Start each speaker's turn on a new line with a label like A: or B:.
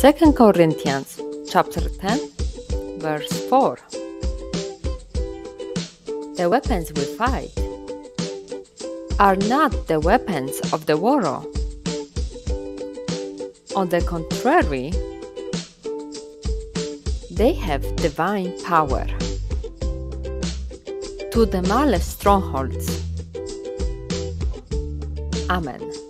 A: 2 Corinthians chapter 10, verse 4. The weapons we fight are not the weapons of the world. On the contrary, they have divine power to demolish strongholds. Amen.